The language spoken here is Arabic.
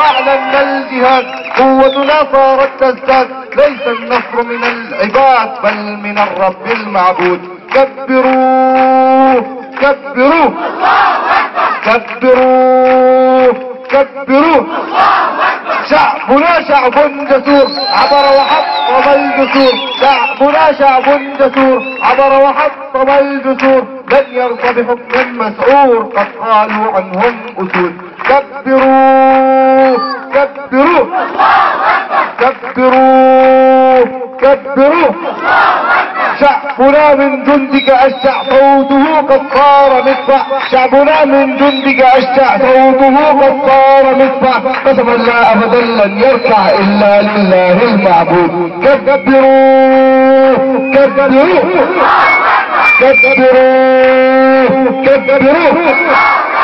وأعلنا الجهاد، قوتنا صارت تزداد، ليس النصر من العباد بل من الرب المعبود. كبروا كبروا كبروا كبروا. شعبنا شعب جسور عبر وحطم الجسور، شعبنا شعب جسور عبر وحطم الجسور، لن يرضى بحكم مسعور قد قالوا عنهم أسود. كبروا كبروا كبروا كبروا. شعبنا من جندك أشجع صوته قد صار مدفع، شعبنا من جندك أشجع صوته قد صار مدفع، قسما لا أبدا لن يركع إلا لله المعبود. كبروا كبروا كبروا كبروا.